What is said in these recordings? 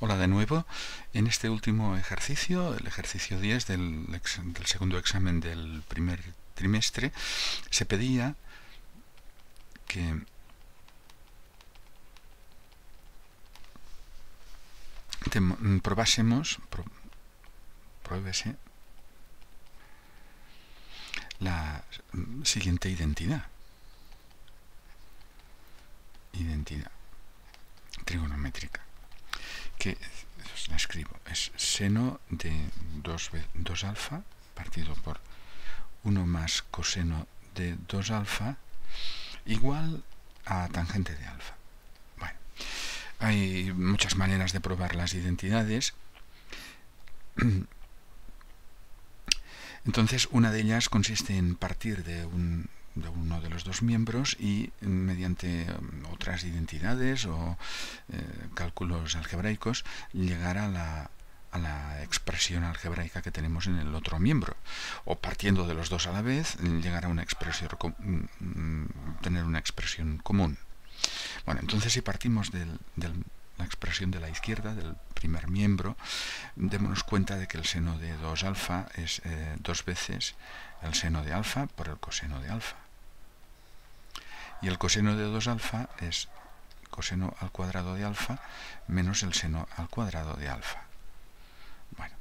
Hola de nuevo. En este último ejercicio, el ejercicio 10 del segundo examen del primer trimestre, se pedía que pruébese la siguiente identidad trigonométrica, que la escribo, es seno de 2 alfa partido por 1 más coseno de 2 alfa igual a tangente de alfa. Bueno, hay muchas maneras de probar las identidades. Entonces, una de ellas consiste en partir de uno de los dos miembros y mediante otras identidades o cálculos algebraicos llegar a la expresión algebraica que tenemos en el otro miembro, o partiendo de los dos a la vez llegar a una expresión, tener una expresión común. Bueno, entonces si partimos de la expresión de la izquierda, del primer miembro, démonos cuenta de que el seno de 2 alfa es 2 veces el seno de alfa por el coseno de alfa. Y el coseno de 2 alfa es coseno al cuadrado de alfa menos el seno al cuadrado de alfa. Bueno,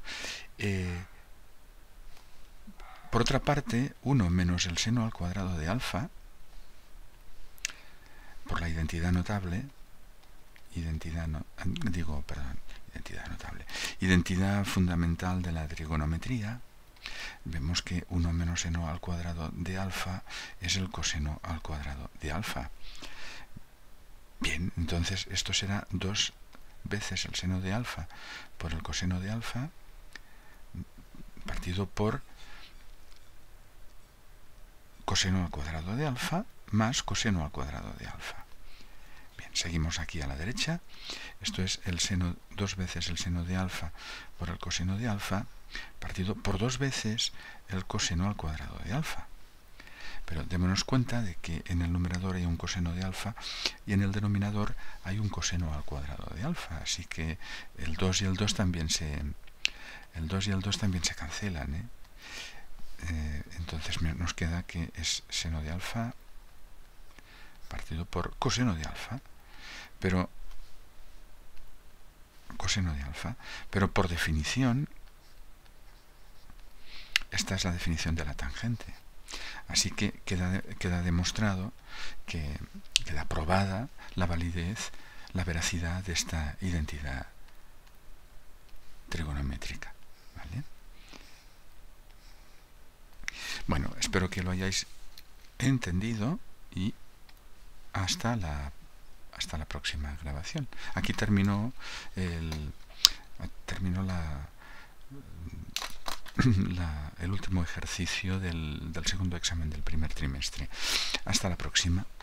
por otra parte, 1 menos el seno al cuadrado de alfa, por la identidad notable, identidad fundamental de la trigonometría, vemos que 1 menos seno al cuadrado de alfa es el coseno al cuadrado de alfa. Bien, entonces esto será 2 veces el seno de alfa por el coseno de alfa partido por coseno al cuadrado de alfa más coseno al cuadrado de alfa. Bien, seguimos aquí a la derecha. Esto es el seno, 2 veces el seno de alfa por el coseno de alfa partido por 2 veces el coseno al cuadrado de alfa. Pero démonos cuenta de que en el numerador hay un coseno de alfa y en el denominador hay un coseno al cuadrado de alfa, así que el 2 y el 2 también se cancelan, entonces nos queda que es seno de alfa partido por coseno de alfa, pero por definición esta es la definición de la tangente. Así que queda demostrado, queda probada la validez, la veracidad de esta identidad trigonométrica. ¿Vale? Bueno, espero que lo hayáis entendido y hasta la próxima grabación. Aquí termino el último ejercicio del segundo examen del primer trimestre. Hasta la próxima.